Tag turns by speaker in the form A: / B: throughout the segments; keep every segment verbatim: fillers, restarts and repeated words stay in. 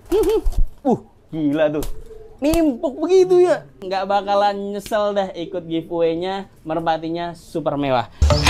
A: Uh, gila tuh. Nimpuk begitu ya. Nggak bakalan nyesel dah ikut giveaway-nya merpatinya super mewah.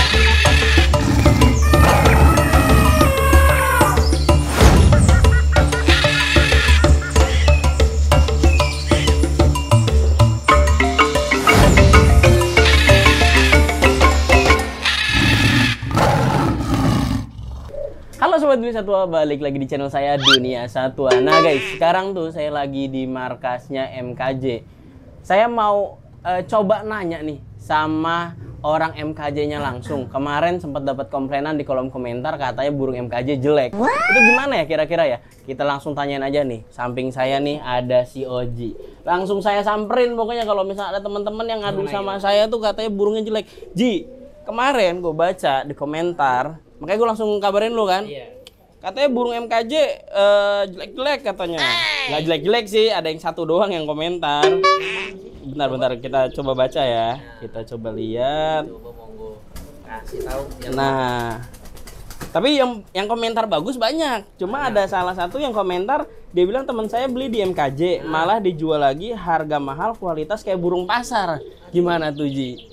A: Halo Sobat Dunia Satwa, balik lagi di channel saya Dunia Satwa. Nah guys, sekarang tuh saya lagi di markasnya M K J. Saya mau uh, coba nanya nih sama orang M K J-nya langsung. Kemarin sempat dapat komplainan di kolom komentar katanya burung M K J jelek. Itu gimana ya kira-kira ya? Kita langsung tanyain aja nih. Samping saya nih ada si Oji. Langsung saya samperin pokoknya kalau misalnya ada teman-teman yang ngadu sama saya tuh katanya burungnya jelek. Ji, kemarin gue baca di komentar, makanya gue langsung kabarin lu kan. Iya. Katanya burung M K J uh, jelek-jelek katanya. Nggak jelek-jelek sih, ada yang satu doang yang komentar. Bentar-bentar kita coba baca ya. Kita coba lihat.
B: Coba monggo kasih tahu.
A: Nah, tapi yang yang komentar bagus banyak. Cuma ada salah satu yang komentar, dia bilang teman saya beli di M K J, malah dijual lagi harga mahal, kualitas kayak burung pasar. Gimana tuh Ji?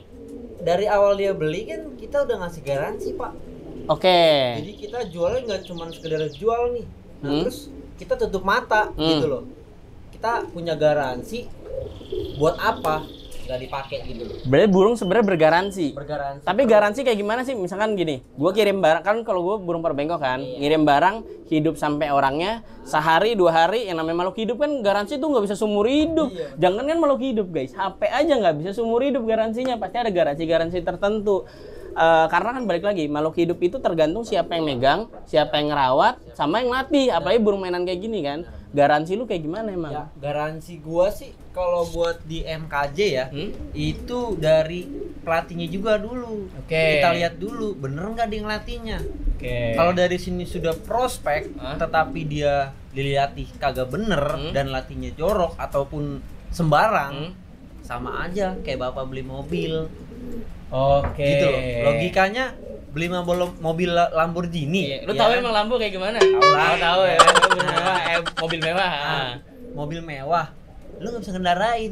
B: Dari awal dia beli kan kita udah ngasih garansi Pak.
A: Oke. Okay.
B: Jadi kita jualnya nggak cuma sekedar jual nih. Nah,
A: hmm?
B: terus kita tutup mata hmm. gitu loh. Kita punya garansi buat apa? Nggak dipakai gitu loh.
A: Berarti burung sebenarnya bergaransi.
B: Bergaransi.
A: Tapi garansi kayak gimana sih? Misalkan gini, gue kirim barang kan, kalau gue burung perbengkok kan, iya. Ngirim barang hidup sampai orangnya sehari dua hari, yang namanya makhluk hidup kan garansi tuh nggak bisa seumur hidup. Iya. Jangan kan makhluk hidup guys, H P aja nggak bisa seumur hidup garansinya, pasti ada garansi-garansi tertentu. Uh, karena kan balik lagi, makhluk hidup itu tergantung siapa yang megang, siapa yang ngerawat, sama yang latih. Apalagi burung mainan kayak gini kan. Garansi lu kayak gimana emang?
B: Ya, garansi gua sih kalau buat di M K J ya, hmm? itu dari pelatihnya juga dulu. Oke. Okay. Kita lihat dulu bener nggak dia ngelatihnya. Oke. Okay. Kalau dari sini sudah prospek, huh? tetapi dia dilatih kagak bener hmm? dan latihnya jorok ataupun sembarang, hmm? sama aja kayak bapak beli mobil.
A: Oke. Okay.
B: Gitu loh. Logikanya beli mobil Lamborghini.
A: Iya. Lu
B: ya
A: tahu
B: kan?
A: Emang Lambo kayak gimana?
B: Tahu lah.
A: Oh, tahu ya. Mobil mewah, eh, mobil mewah.
B: Nah, mobil mewah. Lu nggak bisa ngendarain.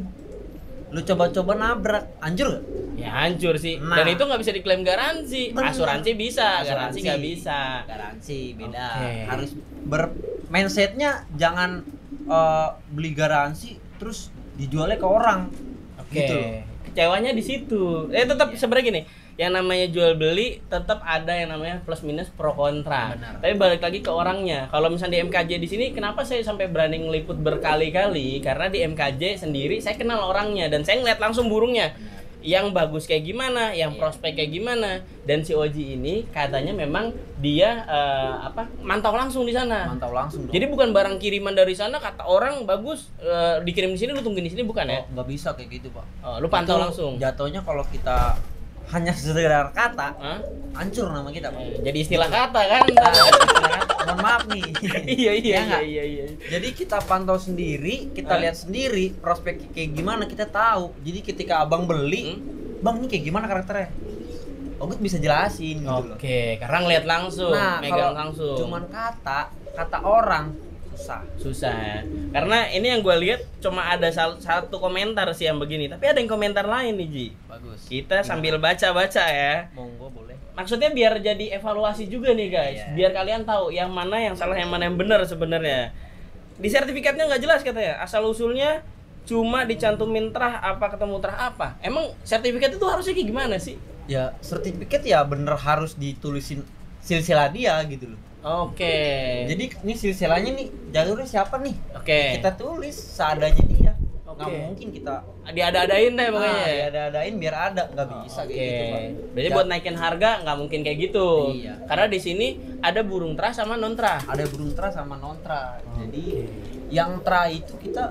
B: Lu coba-coba nabrak, hancur gak?
A: Ya hancur sih. Nah, dan itu nggak bisa diklaim garansi. Bener. Asuransi bisa, garansi nggak bisa.
B: Garansi beda. Okay. Harus ber mindsetnya jangan uh, beli garansi terus dijualnya ke orang.
A: Oke. Okay. Gitu. Kecewanya di situ. Eh tetap yeah. sebenarnya gini, yang namanya jual beli tetap ada yang namanya plus minus pro kontra. Benar. Tapi balik lagi ke orangnya. Kalau misalnya di M K J di sini, kenapa saya sampai berani ngeliput berkali-kali? Karena di M K J sendiri saya kenal orangnya dan saya ngeliat langsung burungnya. Benar. Yang bagus kayak gimana, yang yeah. prospek kayak gimana. Dan si Oji ini katanya memang dia uh, apa mantau langsung di sana.
B: Mantau langsung dong.
A: Jadi bukan barang kiriman dari sana kata orang bagus uh, dikirim di sini lu tungguin di sini bukan ya?
B: Oh, nggak bisa kayak gitu Pak.
A: Oh, lu pantau
B: itu
A: langsung.
B: Jatuhnya kalau kita hanya sekedar kata, huh? hancur nama kita Pak.
A: Eh, jadi istilah kata kan?
B: Nah, istilah kata. Mohon maaf nih.
A: iya iya
B: ya,
A: iya iya.
B: Jadi kita pantau sendiri, kita huh? lihat sendiri prospek kayak gimana kita tahu. Jadi ketika abang beli, hmm? bang ini kayak gimana karakternya? Ogut bisa jelasin gitu loh.
A: Oke, karena ngeliat langsung,
B: nah,
A: megang langsung.
B: Cuman kata, kata orang susah.
A: Susah. Karena ini yang gue lihat cuma ada satu komentar sih yang begini, tapi ada yang komentar lain nih Ji.
B: Bagus.
A: Kita gimana? Sambil baca-baca ya.
B: Monggo boleh.
A: Maksudnya biar jadi evaluasi juga nih guys. Yeah. Biar kalian tahu yang mana yang salah, yang mana yang benar sebenarnya. Di sertifikatnya nggak jelas katanya. Asal usulnya cuma dicantumin terah apa ketemu terah apa. Emang sertifikat itu harusnya kayak gimana sih?
B: Ya sertifikat ya bener harus ditulisin silsilah dia gitu loh.
A: Oke. Okay.
B: Jadi ini silsilahnya nih jalurnya siapa nih?
A: Oke. Okay.
B: Kita tulis seadanya dia.
A: Okay.
B: Nggak mungkin kita
A: diada-adain deh pokoknya.
B: Ah, diada-adain biar ada, nggak bisa
A: oh,
B: kayak okay. gitu Pak.
A: Berarti buat naikin harga nggak mungkin kayak gitu.
B: Iya.
A: Karena di sini ada burung terah sama non terah.
B: Ada burung terah sama non terah.
A: Oh,
B: jadi
A: okay.
B: yang terah itu kita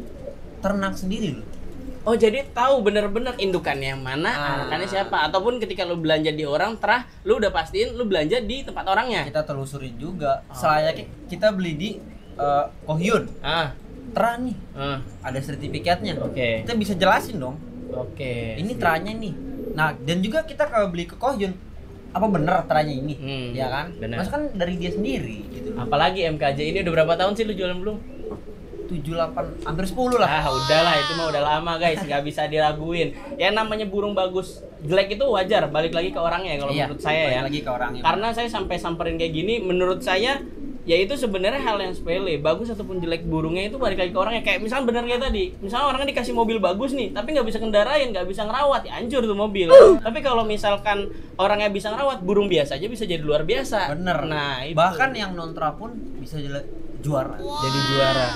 B: ternak sendiri loh.
A: Oh jadi tahu bener-bener indukannya yang mana,
B: ah.
A: anakannya siapa. Ataupun ketika lu belanja di orang terah, lu udah pastiin lu belanja di tempat orangnya.
B: Kita telusurin juga. Oh, selayaknya okay. kita beli di uh, Kohyun.
A: Ah.
B: Terah nih.
A: Ah.
B: Ada sertifikatnya.
A: Oke. Okay.
B: Kita bisa jelasin dong.
A: Oke.
B: Okay. Ini terahnya nih. Nah dan juga kita kalau beli ke Kohyun, apa bener teranya ini,
A: hmm,
B: ya kan?
A: Bener.
B: Mas kan dari dia sendiri gitu.
A: Apalagi M K J ini udah berapa tahun sih lu jualan burung?
B: tujuh, delapan, hampir sepuluh lah.
A: Ah udahlah, itu mah udah lama guys, nggak bisa diraguin. Ya namanya burung bagus jelek itu wajar, balik lagi ke orangnya kalau
B: iya,
A: menurut saya ya.
B: lagi ke orangnya.
A: Karena saya sampai samperin kayak gini, menurut saya ya itu sebenarnya hal yang sepele. Bagus ataupun jelek burungnya itu balik lagi ke orangnya. Kayak misalnya bener kayak tadi, misalnya orangnya dikasih mobil bagus nih, tapi nggak bisa kendarain, nggak bisa ngerawat, ya hancur tuh mobil. Tapi kalau misalkan orangnya bisa ngerawat, burung biasa aja bisa jadi luar biasa.
B: Bener.
A: Nah itu.
B: Bahkan yang nontra pun bisa jadi juara.
A: Wow. Jadi juara.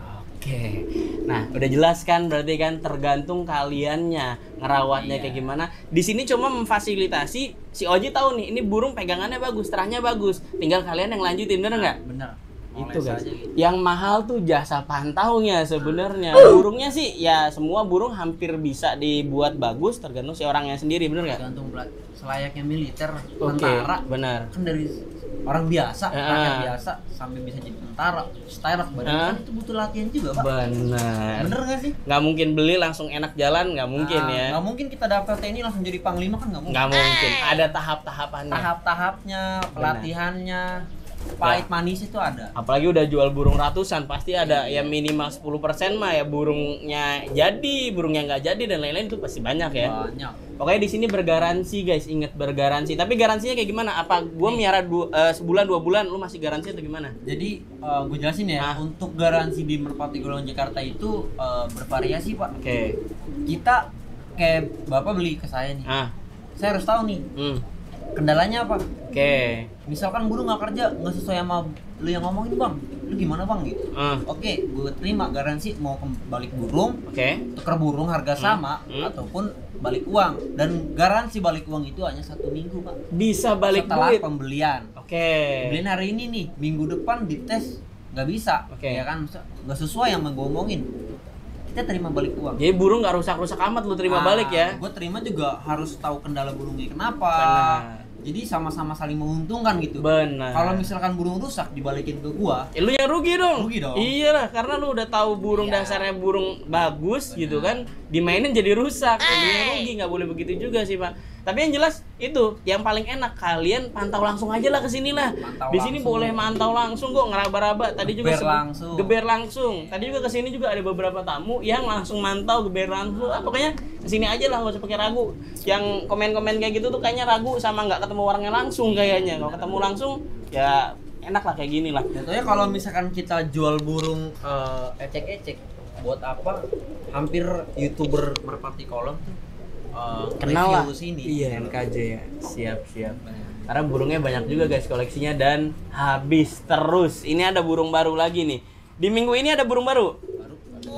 A: Oke, nah udah jelas kan berarti kan tergantung kaliannya ngerawatnya iya. kayak gimana. Di sini cuma memfasilitasi si Oji tahu nih ini burung pegangannya bagus, terahnya bagus. Tinggal kalian yang lanjutin, bener nggak?
B: Nah, bener.
A: Itu guys. Gitu. Yang mahal tuh jasa pantaunya sebenarnya. Burungnya sih ya semua burung hampir bisa dibuat bagus, tergantung si orangnya sendiri, bener nggak?
B: Tergantung selayaknya militer,
A: Oke,
B: tentara.
A: Benar.
B: Kan dari orang biasa,
A: uh,
B: rakyat biasa sampai bisa jadi tentara, stylek badan uh, kan itu butuh latihan juga, Pak.
A: Benar.
B: Bener nggak sih?
A: Nggak mungkin beli langsung enak jalan, nggak mungkin nah, ya.
B: Nggak mungkin kita daftar T N I langsung jadi panglima kan nggak mungkin.
A: Nggak mungkin. Ada tahap-tahapannya.
B: Tahap-tahapnya, pelatihannya, pahit ya. Manis itu ada.
A: Apalagi udah jual burung ratusan, pasti ada ya minimal sepuluh persen mah ya burungnya jadi, burungnya nggak jadi dan lain-lain itu pasti banyak ya.
B: Banyak.
A: Pokoknya di sini bergaransi guys, inget bergaransi. Tapi garansinya kayak gimana? Apa gue miara du, uh, sebulan dua bulan, lu masih garansi atau gimana?
B: Jadi uh, gue jelasin ya, Hah? untuk garansi di Merpati Golongan Jakarta itu uh, bervariasi Pak. Oke. Okay. Kita kayak bapak beli ke saya nih, Hah? saya harus tahu nih hmm. kendalanya apa.
A: Oke. Okay.
B: Misalkan burung nggak kerja, nggak sesuai sama lu yang ngomongin bang, lu gimana bang gitu. Uh. Oke, okay, gue terima garansi mau balik burung, oke, okay. tuker burung harga hmm. sama hmm. ataupun balik uang, dan garansi balik uang itu hanya satu minggu pak.
A: Bisa balik
B: setelah
A: duit.
B: Pembelian. Oke. Okay. Pembelian hari ini nih, minggu depan dites nggak bisa, okay. ya kan nggak sesuai yang gue omongin. Kita terima balik uang.
A: Jadi burung nggak rusak-rusak amat lu terima nah, balik ya?
B: Gue terima juga harus tahu kendala burungnya kenapa. Benar. Jadi sama-sama saling menguntungkan gitu. Benar. Kalau misalkan burung rusak dibalikin ke gua,
A: eh, lu yang rugi dong.
B: Rugi dong.
A: Iyalah, karena lu udah tahu burung iya. dasarnya burung bagus. Benar. Gitu kan, dimainin jadi rusak. Lu yang rugi, nggak boleh begitu juga sih pak. Tapi yang jelas itu yang paling enak, kalian pantau langsung aja lah kesini lah. Di sini boleh mantau langsung kok, ngeraba-raba. Tadi juga
B: geber langsung.
A: Geber langsung. Tadi juga kesini juga ada beberapa tamu yang langsung mantau geber langsung. Ah, pokoknya kesini aja lah, nggak usah pakai ragu. Yang komen-komen kayak gitu tuh kayaknya ragu sama nggak ketemu orangnya langsung kayaknya. Kalau ketemu langsung ya enak lah kayak gini lah.
B: Contohnya kalau misalkan kita jual burung uh, ecek-ecek, buat apa? Hampir YouTuber Merpati Kolong tuh Uh,
A: kenal lah
B: sini.
A: Iya M K J ya, siap siap. Karena burungnya banyak juga guys koleksinya dan habis terus. Ini ada burung baru lagi nih. Di minggu ini ada burung baru. Baru.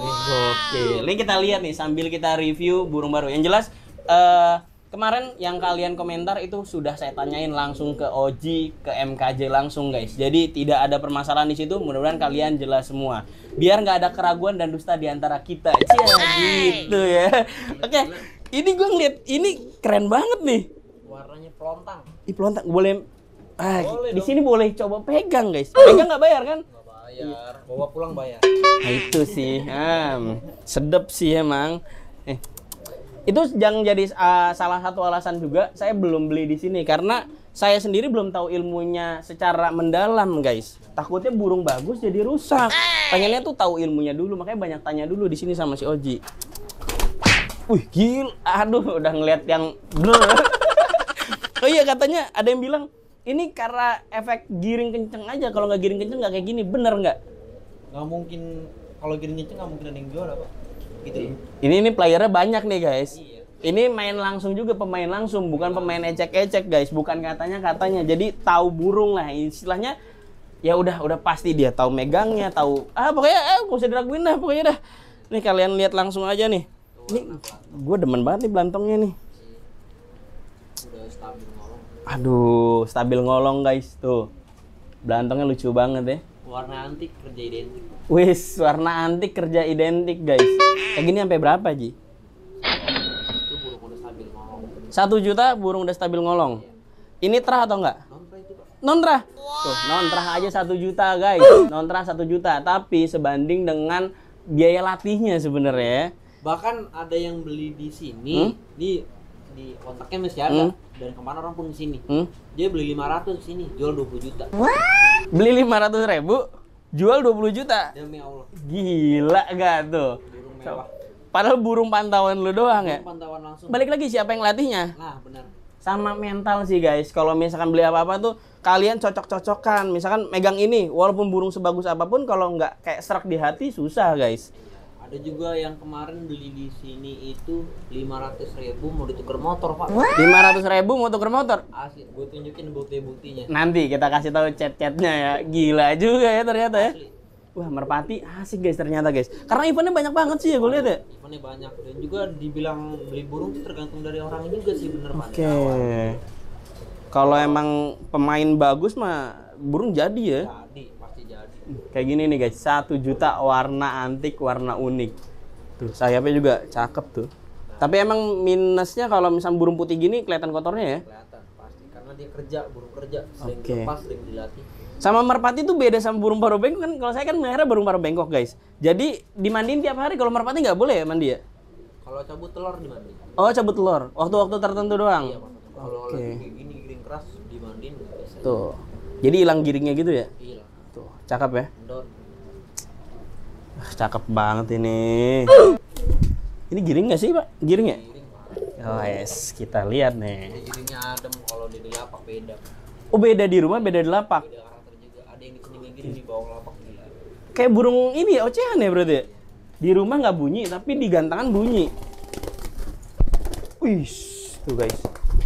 A: Oke, ini kita lihat nih sambil kita review burung baru. Yang jelas uh, kemarin yang kalian komentar itu sudah saya tanyain langsung ke Oji, ke M K J langsung guys. Jadi tidak ada permasalahan di situ. Mudah-mudahan kalian jelas semua. Biar nggak ada keraguan dan dusta di antara kita. Cia, gitu ya. Oke. Okay. Ini gue ngeliat, ini keren banget nih.
B: Warnanya pelontang.
A: Ih pelontang, boleh. Ah, boleh di sini boleh coba pegang guys. Pegang nggak bayar kan?
B: Nggak bayar. Bawa pulang bayar.
A: Nah itu sih, ah, sedep sih emang. Eh, itu yang jadi uh, salah satu alasan juga saya belum beli di sini karena saya sendiri belum tahu ilmunya secara mendalam guys. Takutnya burung bagus jadi rusak. Pengennya tuh tahu ilmunya dulu, makanya banyak tanya dulu di sini sama si Oji. Wih gil, aduh udah ngeliat yang oh iya katanya ada yang bilang ini karena efek giring kenceng aja, kalau nggak giring kenceng nggak kayak gini, bener nggak?
B: Nggak mungkin, kalau giring kenceng nggak mungkin ada yang jual apa? Gitu.
A: Ini ini playernya banyak nih guys.
B: Iya.
A: Ini main langsung juga, pemain langsung, bukan pemain ecek-ecek guys, bukan katanya katanya. Jadi tahu burung lah istilahnya. Ya udah udah pasti dia tahu megangnya, tahu ah pokoknya eh nggak usah diraguin dah pokoknya dah. Nih kalian lihat langsung aja nih. Ini gue demen banget nih belantongnya nih.
B: Udah stabil ngolong.
A: Aduh, stabil ngolong guys tuh. Belantongnya lucu banget ya.
B: Warna antik kerja identik.
A: Wis, warna antik kerja identik guys. Kayak gini sampai berapa Ji?
B: Itu burung udah stabil ngolong.
A: Satu juta burung udah stabil ngolong. Ini terah atau enggak?
B: Nontra itu Pak.
A: Nontra. Tuh, nontrah aja satu juta guys. Nontrah satu juta. Tapi sebanding dengan biaya latihnya sebenarnya.
B: Bahkan ada yang beli di sini, hmm? di di kontaknya masih ada. Hmm? Dan kemana orang pun kesini. Hmm? Dia beli lima ratus kesini, jual dua puluh juta.
A: Beli lima ratus ribu, jual dua puluh juta.
B: Demi Allah.
A: Gila gak tuh?
B: Burung mewah.
A: Padahal burung pantauan lu doang ya?
B: Pantauan langsung.
A: Balik lagi siapa yang latihnya?
B: Nah, benar.
A: Sama mental sih guys. Kalau misalkan beli apa-apa tuh kalian cocok-cocokkan. Misalkan megang ini, walaupun burung sebagus apapun kalau nggak kayak serak di hati susah guys.
B: Ada juga yang kemarin beli di sini itu lima ratus ribu mau ditukar motor, Pak.
A: lima ratus ribu mau tuker motor?
B: Asli, gue tunjukin bukti-buktinya.
A: Nanti kita kasih tahu chat-chatnya ya. Gila juga ya ternyata ya. Asli. Wah, merpati asik guys ternyata guys. Karena eventnya banyak banget sih ya gue lihat ya.
B: Eventnya banyak dan juga dibilang beli burung itu tergantung dari orangnya juga sih bener Pak.
A: Oke. Okay. Kalau emang pemain bagus mah burung jadi ya.
B: Jadi, pasti jadi.
A: Kayak gini nih guys, satu juta warna antik, warna unik. Tuh, sayapnya juga cakep tuh. Nah. Tapi emang minusnya kalau misalnya burung putih gini kelihatan kotornya ya?
B: Kelihatan pasti karena dia kerja, burung kerja, sering
A: okay.
B: lepas, sering dilatih.
A: Sama merpati tuh beda sama burung paruh bengkok kan. Kalau saya kan melihara burung paruh bengkok guys. Jadi dimandiin tiap hari. Kalau merpati nggak boleh ya mandi ya?
B: Kalau cabut telur dimandiin.
A: Oh, cabut telur. Waktu-waktu tertentu doang.
B: Iya, kalau okay. lagi kayak gini giring keras dimandiin biasa.
A: Tuh. Jadi hilang giringnya gitu ya?
B: Hilang.
A: Tuh, cakep ya?
B: Endor.
A: Ah, cakep banget ini. Ini giring nggak sih, Pak? Giring ya?
B: Giring.
A: Oh, yes. Kita lihat nih.
B: Ini giringnya adem, kalau di lapak beda.
A: Oh, beda di rumah, beda di lapak.
B: Beda. Yang di sini gini di bawah lapak gila.
A: Kayak burung ini ya, ocehan ya berarti ya? Di rumah nggak bunyi, tapi di gantangan bunyi. Wih, tuh guys.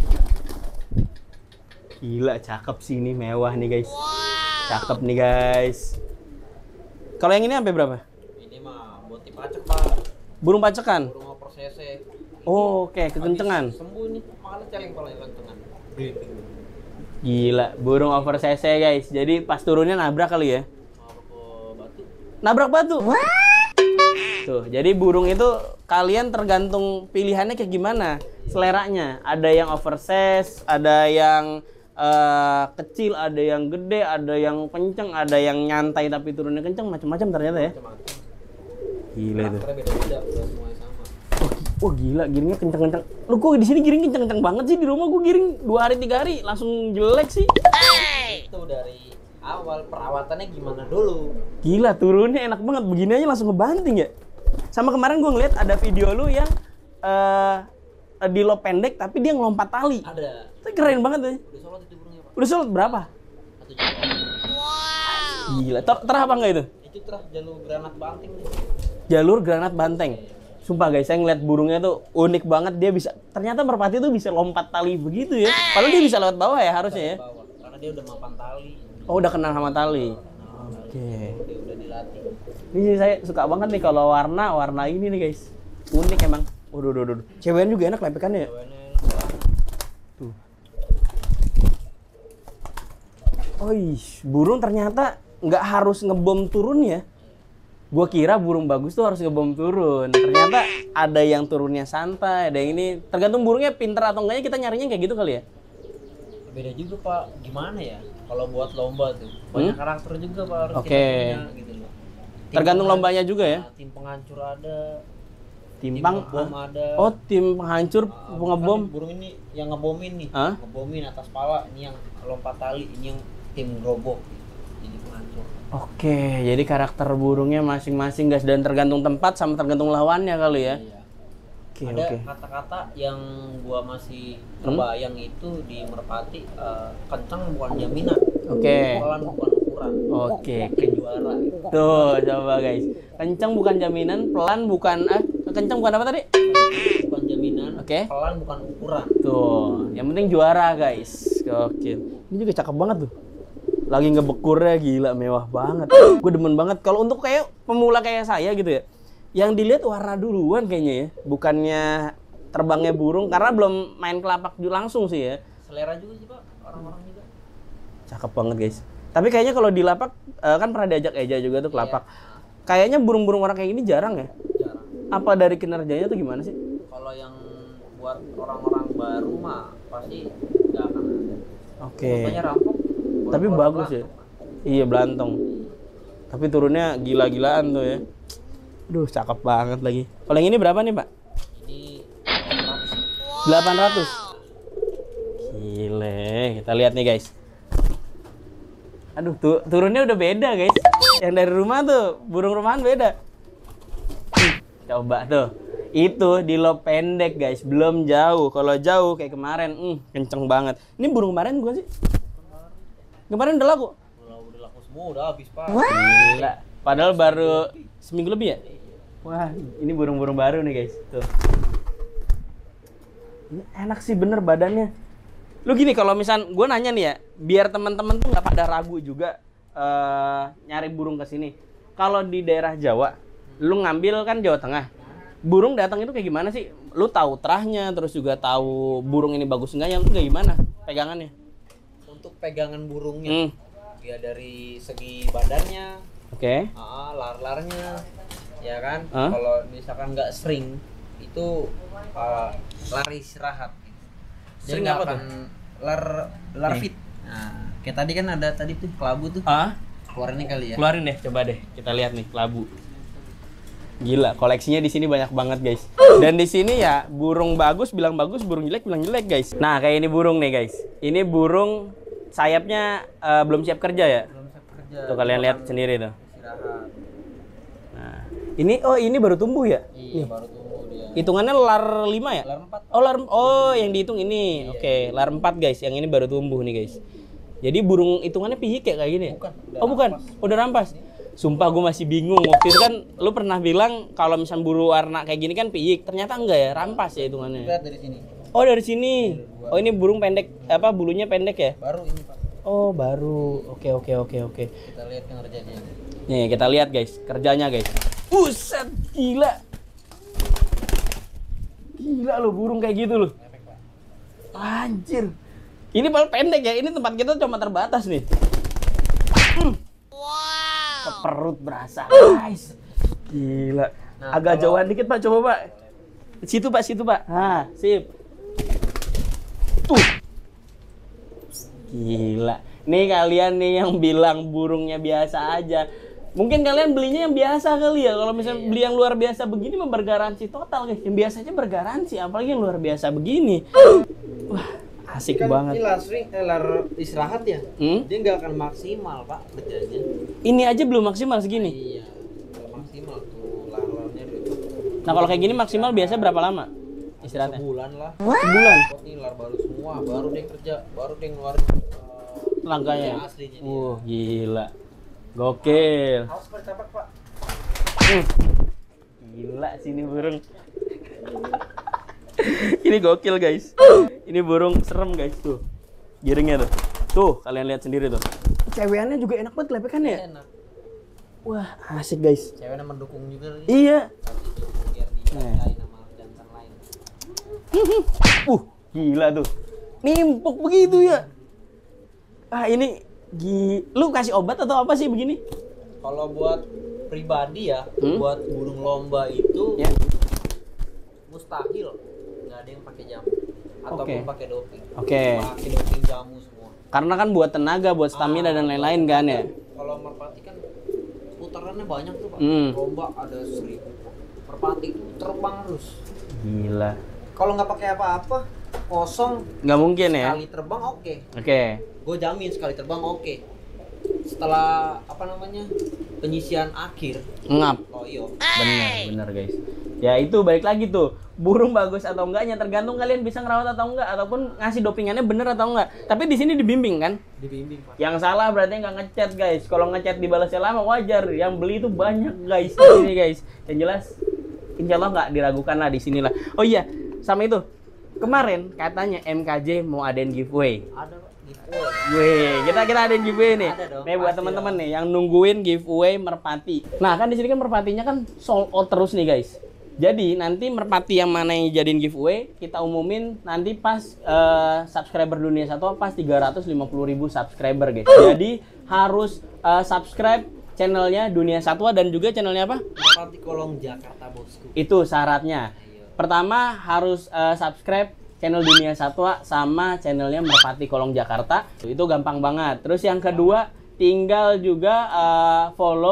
A: Gila, cakep sih ini, mewah nih guys. Wow. Cakep nih guys. Kalau yang ini sampai berapa?
B: Ini mah buat dipacek Pak.
A: Burung pacekan?
B: Burung over cc.
A: Oh, oke, okay. Kekencengan.
B: Sembuh ini, makanya celeng kalau yang kencengan.
A: Gila, burung over cc guys. Jadi pas turunnya nabrak kali ya?
B: Nabrak batu.
A: Nabrak batu? What? Tuh, jadi burung itu kalian tergantung pilihannya kayak gimana seleranya. Ada yang oversize, ada yang uh, kecil, ada yang gede, ada yang kenceng, ada yang nyantai tapi turunnya kenceng, macam-macam ternyata ya.
B: Macam-macam.
A: Gila itu.
B: Beda-beda, semuanya sama.
A: Wah, gila, giringnya kenceng-kenceng. Lu kok di sini giring kenceng-kenceng banget sih? Di rumah gua giring dua hari tiga hari langsung jelek sih.
B: Hey! Itu dari awal perawatannya gimana dulu.
A: Gila, turunnya enak banget. Begini aja langsung ngebanting ya. Sama kemarin gua ngeliat ada video lu yang uh, di lo pendek tapi dia ngelompat tali.
B: Ada.
A: Itu keren banget ya.
B: Udah sholat itu burungnya, Pak.
A: Udah sholat berapa?
B: Satu juta.
A: Wow. Gila, ter terah apa enggak itu?
B: Itu terah jalur granat banteng nih.
A: Jalur granat banteng. Sumpah guys, saya ngeliat burungnya tuh unik banget. Dia bisa, ternyata merpati tuh bisa lompat tali begitu ya. Padahal dia bisa lewat bawah ya harusnya ya.
B: Bawah. Karena dia udah mapan tali.
A: Oh, udah kenal sama tali.
B: Nah,
A: Oke. Okay.
B: Dia udah dilatih.
A: Ini saya suka banget nih kalau warna warna ini nih guys. Unik emang. Waduh, waduh, waduh. Ceweknya juga enak lepekannya ya.
B: Ceweknya enak banget.
A: Tuh. Oh, ish, burung ternyata nggak harus ngebom turun ya. Gua kira burung bagus tuh harus ngebom turun. Ternyata ada yang turunnya santai, ada yang ini. Tergantung burungnya pinter atau enggaknya, kita nyarinya kayak gitu kali ya.
B: Beda juga Pak, gimana ya? Kalau buat lomba tuh banyak hmm? karakter juga Pak harus
A: okay. kita punya gitu loh. Tergantung lombanya juga ya.
B: Nah, tim penghancur ada.
A: Tim,
B: tim
A: pang
B: ngebom ada.
A: Oh, tim penghancur uh, ngebom.
B: Kan burung ini yang ngebomin nih.
A: Huh?
B: Ngebomin atas pala, ini yang lompat tali, ini yang tim gerobok. Jadi penghancur.
A: Oke, jadi karakter burungnya masing-masing guys, dan tergantung tempat sama tergantung lawannya kali ya.
B: Iya.
A: Oke,
B: ada
A: oke.
B: kata-kata yang gua masih terbayang hmm? itu di merpati, uh, kencang bukan jaminan.
A: Oke.
B: Pelan bukan ukuran.
A: Oke,
B: kayak juara.
A: Tuh, coba guys. Kencang bukan jaminan, pelan bukan eh kencang bukan apa tadi?
B: Bukan jaminan.
A: Oke. Okay.
B: Pelan bukan ukuran.
A: Tuh, yang penting juara guys. Oke. Ini juga cakep banget tuh. Lagi ngebekurnya gila, mewah banget. Gue demen banget. Kalau untuk kayak pemula kayak saya gitu ya, yang dilihat warna duluan kayaknya ya, bukannya terbangnya burung, karena belum main kelapak langsung sih ya.
B: Selera juga sih Pak, orang-orang juga.
A: Cakep banget guys. Tapi kayaknya kalau di lapak kan pernah diajak Eja juga tuh kelapak. Iya. Kayaknya burung-burung warna kayak gini jarang ya.
B: Jarang.
A: Apa dari kinerjanya tuh gimana sih?
B: Kalau yang buat orang-orang baru mah pasti nggak akan ada.
A: Oke.
B: Makanya rampok.
A: Tapi bagus ya. Iya, belantong. Tapi turunnya gila-gilaan tuh ya. Duh, cakep banget lagi. Kalau yang ini berapa nih, Pak?
B: Ini
A: delapan ratus. Gile, kita lihat nih guys. Aduh, tuh turunnya udah beda guys. Yang dari rumah tuh, burung rumahan beda. Coba tuh. Itu di lob pendek guys, belum jauh. Kalau jauh kayak kemarin, hmm, kenceng banget. Ini burung kemarin bukan sih? Kemarin udah laku?
B: Udah, udah laku semua, udah habis pak.
A: Gila. Padahal baru seminggu lebih ya? Wah, ini burung-burung baru nih guys. Tuh. Ini enak sih bener badannya. Lu gini, kalau misal gue nanya nih ya, biar teman-teman tuh nggak pada ragu juga uh, nyari burung ke sini. Kalau di daerah Jawa, lu ngambil kan Jawa Tengah. Burung datang itu kayak gimana sih? Lu tahu terahnya, terus juga tahu burung ini bagus enggaknya, itu kayak gimana pegangannya?
B: Untuk pegangan burungnya,
A: Hmm.
B: ya dari segi badannya,
A: Oke.
B: ah, lar-larnya, ya kan.
A: Huh?
B: Kalau misalkan nggak sering, itu uh, lari istirahat. Dia
A: Sering
B: nggak
A: apa
B: akan lar lar fit. Nah, kayak tadi kan ada tadi tuh kelabu tuh.
A: Ah,
B: Keluarin nih kali ya.
A: keluarin deh, coba deh. Kita lihat nih kelabu. Gila, koleksinya di sini banyak banget guys. Dan di sini ya burung bagus bilang bagus, burung jelek bilang jelek guys. Nah kayak ini burung nih guys. Ini burung sayapnya uh, belum siap kerja ya.
B: Belum siap kerja.
A: Tuh kalian lihat sendiri tuh.
B: Istirahat.
A: Nah ini oh ini baru tumbuh ya?
B: Iya, baru tumbuh dia.
A: Hitungannya lar lima ya?
B: Lar empat.
A: Oh lar oh yang dihitung ini. Oke, lar empat guys. Yang ini baru tumbuh nih guys. Jadi burung hitungannya pihik ya kayak gini ya?
B: Bukan, udah
A: oh bukan,
B: rampas.
A: udah rampas. Sumpah gue masih bingung. Waktu itu kan lu pernah bilang kalau misal buru warna kayak gini kan piyik. Ternyata enggak ya, rampas ya hitungannya.
B: Lihat dari sini.
A: Oh dari sini. Oh ini burung pendek, apa bulunya pendek ya?
B: Baru ini pak.
A: Oh baru. Oke oke oke oke.
B: Kita lihat kerjanya.
A: Nih kita lihat guys, kerjanya guys. Buset, gila. Gila lo burung kayak gitu loh. Anjir. Ini paling pendek ya. Ini tempat kita cuma terbatas nih. Hmm. Ke perut berasa guys. Gila.
B: Nah,
A: Agak
B: kalau-
A: jauhan dikit pak, coba pak. Situ pak, situ pak. Nah, sip. Tuh. Gila. Nih kalian nih yang bilang burungnya biasa aja. Mungkin kalian belinya yang biasa kali ya. Kalau misalnya beli yang luar biasa begini mah bergaransi total guys. Yang biasanya bergaransi, apalagi yang luar biasa begini. Wah, asik
B: Kan
A: banget.
B: ini lar sering, eh, lar istirahat ya.
A: Hmm?
B: Dia nggak akan maksimal pak kerjanya.
A: Ini aja belum maksimal segini.
B: Iya, nggak maksimal tuh lar-larnya dulu.
A: Nah kalau kayak gini maksimal biasanya berapa lama istirahatnya?
B: Sebulan lah.
A: Sebulan.
B: Kok nih lar baru semua, baru dia kerja, baru dia ngeluarin uh,
A: Langkahnya.
B: yang aslinya dia.
A: Uh, gila. Gokil.
B: Awas pak, tapak pak.
A: Uh. Gila sini burung. Ini gokil guys. Ini burung serem guys tuh. Giringnya tuh. Tuh, kalian lihat sendiri tuh. Cewekannya juga enak banget lepekannya ya.
B: Enak.
A: Wah, asik guys.
B: Ceweknya mendukung juga nih.
A: Iya.
B: Biar dikerjain sama jantan lain.
A: Uh, gila tuh. Nimpuk begitu ya. Ah, ini gi lu kasih obat atau apa sih begini?
B: Kalau buat pribadi ya,
A: Hmm?
B: buat burung lomba itu
A: Ya.
B: mustahil nggak ada yang pakai jamu ataupun
A: Oke.
B: pakai doping.
A: Oke.
B: Pakai doping jamu semua.
A: Karena kan buat tenaga, buat stamina
B: Ah,
A: dan lain-lain kan ya.
B: Kalau merpati kan putarannya banyak tuh pak.
A: Hmm.
B: Lomba ada seribu. Merpati itu terbang terus.
A: Gila.
B: Kalau nggak pakai apa-apa, kosong.
A: Nggak mungkin ya.
B: Sekali terbang oke.
A: Oke.
B: Gue jamin sekali terbang oke. Setelah apa namanya penyisian akhir,
A: Ngap.
B: loyo.
A: Bener, bener guys. Ya itu balik lagi tuh. Burung bagus atau enggaknya tergantung kalian bisa ngerawat atau enggak ataupun ngasih dopingannya bener atau enggak. Tapi di sini dibimbing kan?
B: Dibimbing pak.
A: Yang salah berarti nggak ngechat guys. Kalau ngechat dibalasnya lama wajar. Yang beli itu banyak guys di sini guys. Yang jelas, insya Allah nggak diragukan lah di sinilah. Oh iya, sama itu. Kemarin katanya M K J mau adain giveaway.
B: Ada pak. Giveaway.
A: Wih, kita kita adain giveaway nih.
B: Ada dong,
A: Nih buat
B: pasti
A: teman-teman nih yang nungguin giveaway merpati. Nah kan di sini kan merpatinya kan sold out terus nih guys. Jadi nanti merpati yang mana yang jadiin giveaway kita umumin nanti pas uh, subscriber dunia satu pas tiga ratus lima puluh ribu subscriber guys. Jadi harus uh, subscribe channelnya Dunia Satwa dan juga channelnya apa?
B: Merpati Kolong Jakarta bosku.
A: Itu syaratnya. Pertama harus uh, subscribe channel Dunia Satwa sama channelnya Merpati Kolong Jakarta. Itu gampang banget. Terus yang kedua tinggal juga uh, follow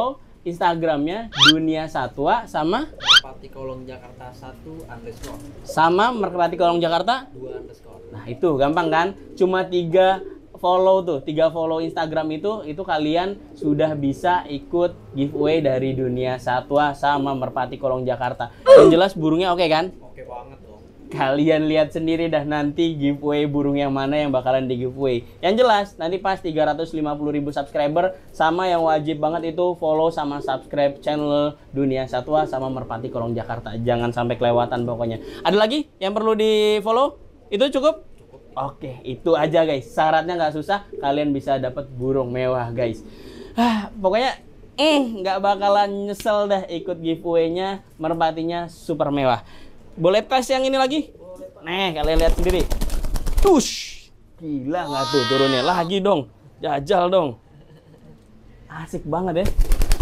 A: Instagramnya Dunia Satwa sama
B: Merpati Kolong Jakarta satu underscore
A: sama Merpati Kolong Jakarta
B: dua underscore.
A: Nah itu gampang kan? Cuma tiga follow tuh, tiga follow Instagram itu, itu kalian sudah bisa ikut giveaway dari Dunia Satwa sama Merpati Kolong Jakarta. Yang jelas burungnya oke kan?
B: Oke banget dong.
A: Kalian lihat sendiri dah nanti giveaway burung yang mana yang bakalan di giveaway. Yang jelas nanti pas tiga ratus lima puluh ribu subscriber, sama yang wajib banget itu follow sama subscribe channel Dunia Satwa sama Merpati Kolong Jakarta. Jangan sampai kelewatan pokoknya. Ada lagi yang perlu di follow? Itu cukup? Cukup. Oke, itu aja guys. Syaratnya nggak susah, kalian bisa dapat burung mewah guys. Ah, pokoknya eh nggak bakalan nyesel dah ikut giveaway-nya. Merpatinya super mewah. Boleh tes yang ini lagi? Nih, kalian lihat sendiri. Tush. Gila nggak tuh turunnya? Lagi dong. Jajal dong. Asik banget ya.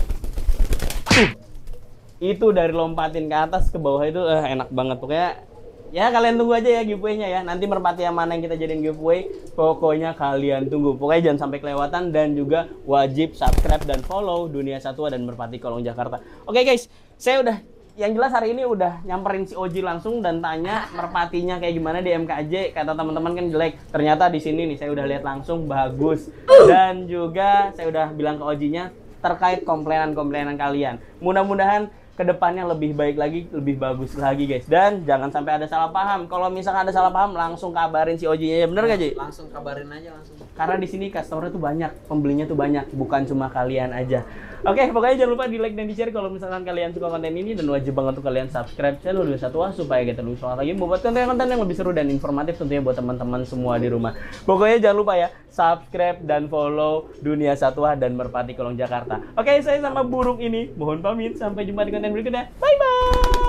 A: Tuh. Itu dari lompatin ke atas ke bawah itu eh, enak banget. Pokoknya ya kalian tunggu aja ya giveaway-nya ya. Nanti merpati yang mana yang kita jadiin giveaway, pokoknya kalian tunggu. Pokoknya jangan sampai kelewatan dan juga wajib subscribe dan follow Dunia Satwa dan Merpati Kolong Jakarta. Oke guys, saya udah yang jelas hari ini udah nyamperin si Oji langsung dan tanya merpatinya kayak gimana di M K J. Kata teman-teman kan jelek. Ternyata di sini nih saya udah lihat langsung bagus. Dan juga saya udah bilang ke Ojinya terkait komplainan-komplainan kalian. Mudah-mudahan kedepannya lebih baik lagi, lebih bagus lagi guys. Dan jangan sampai ada salah paham. Kalau misalkan ada salah paham, langsung kabarin si Ojinya ya, bener gak Ji?
B: Langsung kabarin aja langsung.
A: Karena di sini customer tuh banyak, pembelinya tuh banyak, bukan cuma kalian aja. Oke, pokoknya jangan lupa di like dan di share kalau misalkan kalian suka konten ini, dan wajib banget tuh kalian subscribe channel Dunia Satwa supaya kita lebih semangat lagi membuat konten-konten yang lebih seru dan informatif tentunya buat teman-teman semua di rumah. Pokoknya jangan lupa ya, subscribe dan follow Dunia Satwa dan Merpati Kolong Jakarta. Oke, saya sama burung ini mohon pamit, sampai jumpa di konten berikutnya. Bye bye.